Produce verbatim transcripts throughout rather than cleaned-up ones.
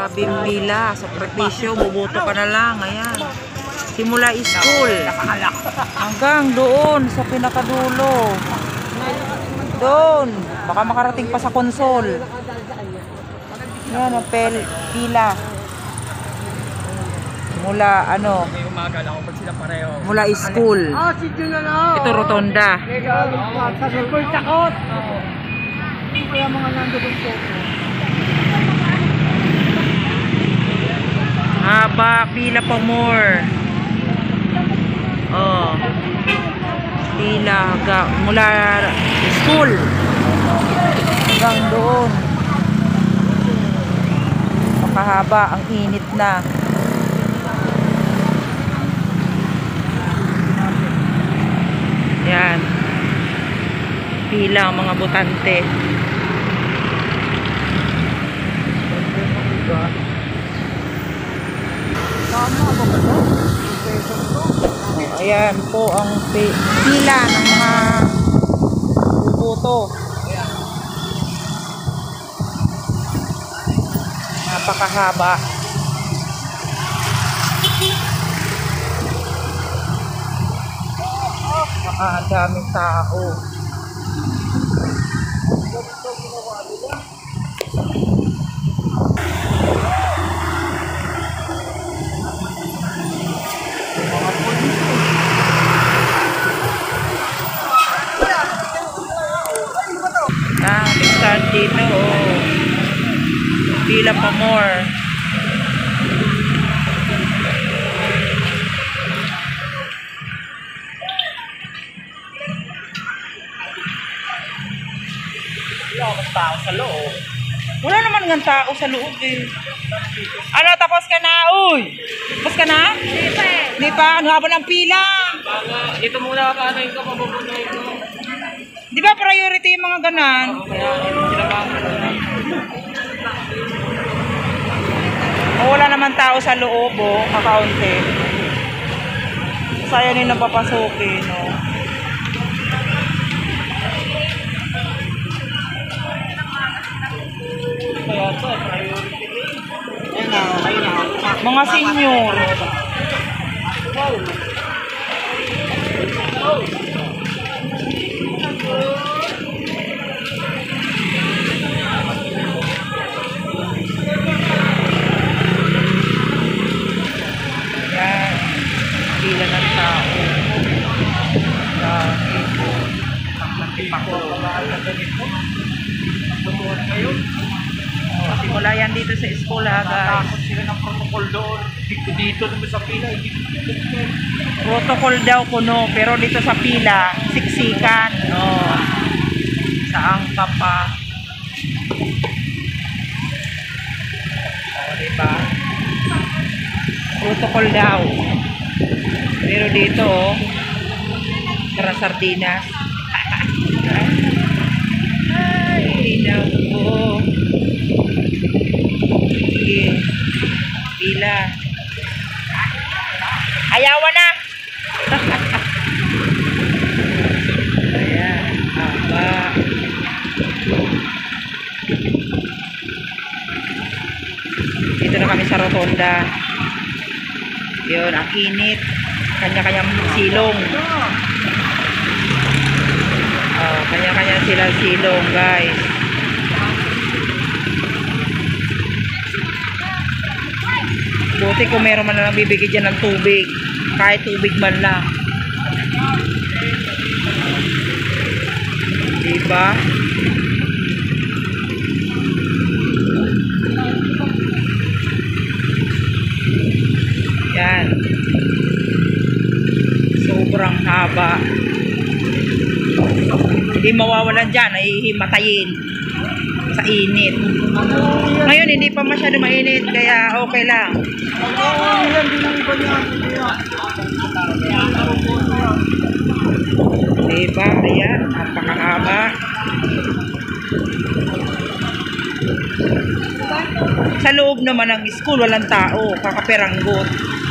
Grabe pila. Sakripisyo. Bubuto ka na lang. Ayan. Simula school. Hanggang doon sa pinakadulo. Doon. Baka makarating pa sa konsol. Yan ang pel, pila. Mula ano? May umaga lang ako sila pareho. Mula school. Ah, si Juna na. Ito rotonda. Sa school takot. Kaya mga nandoon po. Haba, pila pa more. Oh. Pila hanggang mula school hanggang doon. Makahaba, ang init na. Yan. Pila ang mga botante. Ayan po ang pila ng mga bubuto. Napakahaba. Baka ang daming tao. Ah, start dito. Oh. Pila pa more. Wala akong tao sa loob. Wala naman ng tao sa loob eh. Ano, tapos ka na? Uy! Tapos ka na? Hindi pa eh. Hindi pa? Ano haba ng pila? Baka, ito muna paano yung kapapupunoy ko. Di ba priority yung mga ganan? Kaya, sinabang ko na. O wala naman tao sa loob oh, kakaunti. Sayang yung napapasukin, no? Kaya ito, priority ko. Ayun na, ayun na. Mga senior. Yan. Pila ng tao. Dami. Ako, kamahal na ganito. Tutuhan kayo. Oh, simula yan dito sa school ha, guys. Takot sila ng protocol doon. Dito, dito naman sa pila. Hindi dito. Protocol daw kuno, pero dito sa pila, siksikan. Oh. Saan ka pa? Oh, diba? Protocol daw. Pero dito, oh, tara sardinas. Ay, naku. Sige. Pila. Ayawan na. Ayan. Haba. Dito na kami sa rotonda. Yun, ang init. Kanya-kanyang silong. Oh, kanya-kanya sila silong, guys. Buti kung meron man na lang bibigay dyan ng tubig. Kahit tubig man lang. Diba? Yan. Sobrang haba. Hindi mawawalan dyan. Ay himatayin. Sa init. Ngayon hindi pa masyado mainit. Kaya okay lang. Diba? Ayan. Napakahaba. Sa loob naman ng school, walang tao. Kakaperanggot.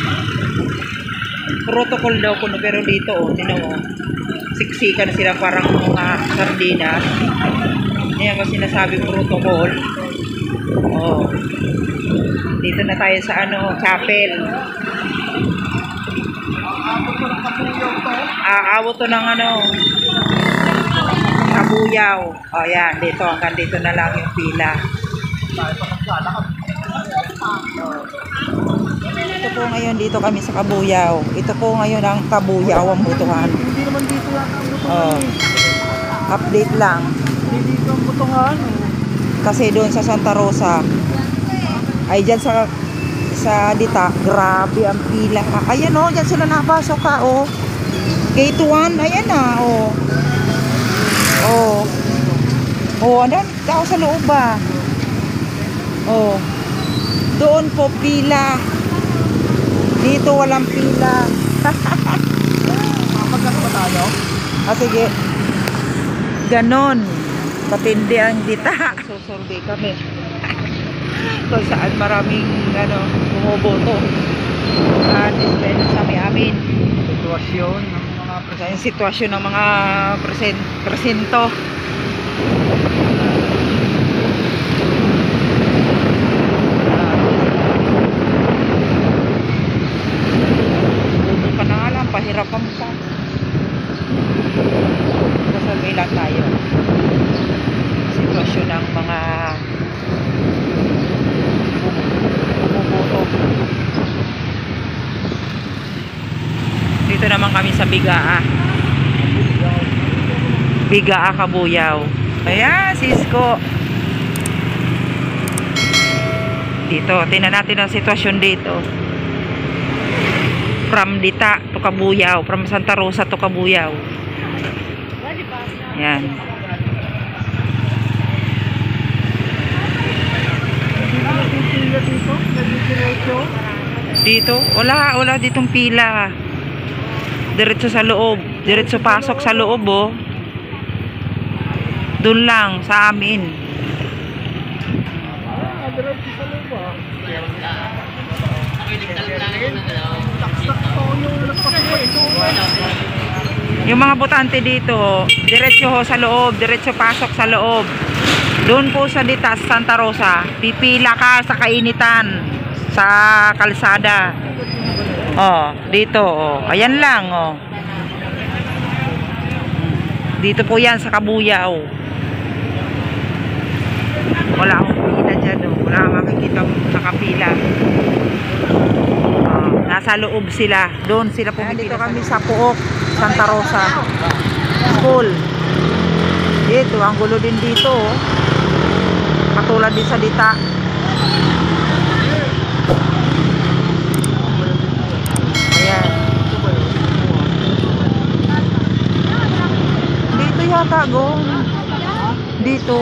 Protocol daw kuno, pero dito, oh, tinaw, siksikan sila parang mga sardinas. Ayan ang sinasabi protocol. Oh. Dito na tayo sa ano, chapel. Aabot to ng ano, Kabuyaw. O yan, dito. Hanggang dito na lang yung pila. Ito po ngayon, dito kami sa Kabuyaw. Ito po ngayon ang Kabuyaw ang butuhan. Hindi naman dito yata ang butuhan. Oh. eh. Update lang. Hindi dito ang butuhan. Kasi doon sa Santa Rosa, ay dyan sa sa Dita, grabe ang pila. Ayan o, oh, dyan sila napasok ka o. Oh. Gate one, ayan na o. Oh. Oh. Oh, ano? Tao sa loob ba? Oh. Doon po pila. Dito walang pila. Magkano ba tayo? Ah, sige. Ganon. Katindi ang Dita. Susurvey kami. Kung saan maraming ano, bumoboto. At display sa may amin. Sitwasyon ng mga Sa yung sitwasyon ng mga presen presento. Buto ka na nga lang, pahirapan pa. Sasurvey lang tayo. Sitwasyon ng mga bumoboto. Dito naman kami sa Bigaa. Bigaa, Kabuyaw. Ayan, Cisco. Dito, tingnan natin ang sitwasyon dito. From Dita to Kabuyaw. From Santa Rosa to Kabuyaw. Ayan. pila dito. Nagdidiretso. Dito, wala, wala ditong pila. Diretso sa loob. Diretso pasok sa loob, oh. Doon lang, sa amin. Ah, diretso sa loob ah. Taksak to yung nagpapakita. Yung mga botante dito, diretso ho sa loob, diretso pasok sa loob. Doon po sa Dita, Santa Rosa, pipila ka sa kainitan, sa kalsada. Oh, dito, oh. Ayan lang, oh. Dito po yan sa Kabuyaw. Wala akong pila dyan, oh. Wala akong makikita nakapila. Oh, nasa loob sila. Doon sila pumipila. Dito kami sa Puok, Santa Rosa School. Dito, ang gulo din dito, oh. Katulad din sa Dita. Ayan. Dito yata, Gong. Dito.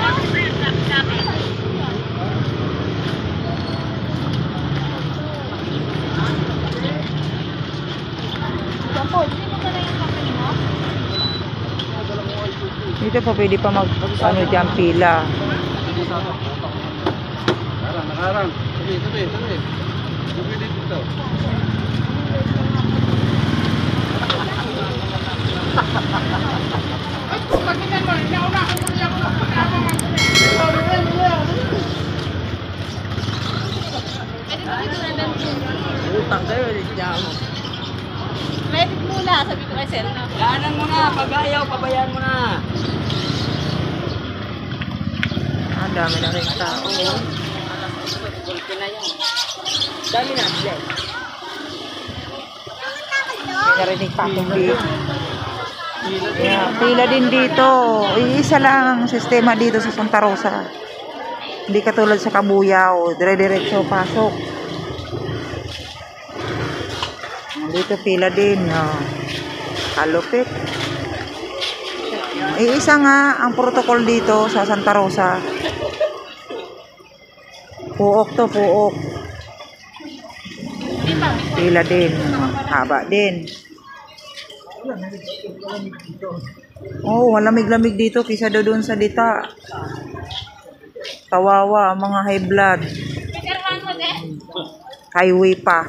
Dito pa pwede pa mag ano dyan pila. Nakarang, nakarang. Sabi, sabi, sabi. Sabi dito. Utang kayo, hindi mo. Credit muna, sabi ko kay Sir na. Daanan mo na, pag-ayaw, pabayaan mo na. Ang dami na rin tao. Gulpi na yan. Dami na, siya. Narinig pa akong pila. Yeah, pila din dito. Iisa lang ang sistema dito sa Santa Rosa. Hindi katulad sa Kabuyaw. Dire-diretso pasok. Dito pila din. Oh. Kalupit. Iisa nga ang protocol dito sa Santa Rosa. Puok to, puok. Pila din. Haba din. Oh, malamig-lamig dito kaysa doon sa Dita. Kawawa ang mga high blood. Highway pa.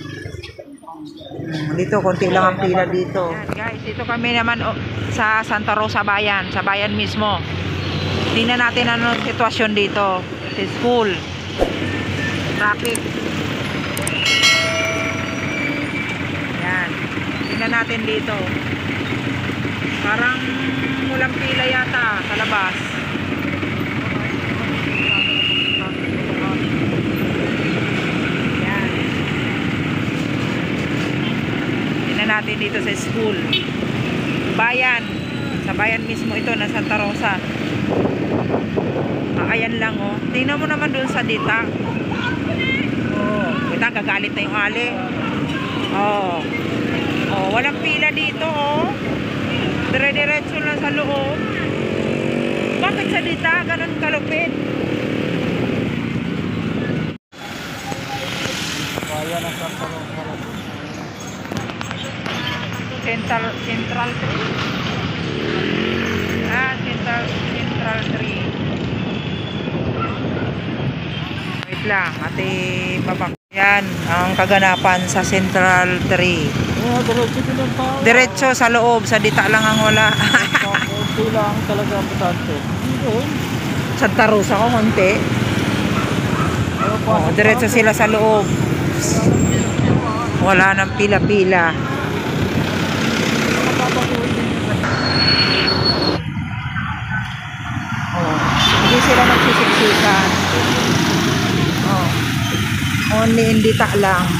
Dito, konti lang ang pila dito. Guys, dito kami naman oh, sa Santa Rosa Bayan. Sa bayan mismo. Tingnan natin ano ang sitwasyon dito. Sa school. Traffic. Yan. Tingnan natin dito. Parang walang pila yata sa labas. Yan. Tingnan natin dito sa school. Bayan. Sa bayan mismo ito na Santa Rosa. Ah, ayan lang oh. Tingnan mo naman doon sa dita. Oh, kita gagalit na yung ali. Oh. Oh, walang pila dito oh. Dire-diretso lang sa loob. Bakit sa dita ganun kalupit? Bayan ng Santa Rosa. Central Central three. Ah, Central Central three. Wait lang, ate babak. Yan ang kaganapan sa Central three. Oh, diretso din ang tao. Diretso sa loob, sa dita lang ang wala. Konti lang talaga ang butante. Yun. Santa Rosa ko konti. Oh, diretso sila sa loob. Wala nang pila-pila. Oh, hindi sila nagsisiksikan. Oh. Only in dita lang.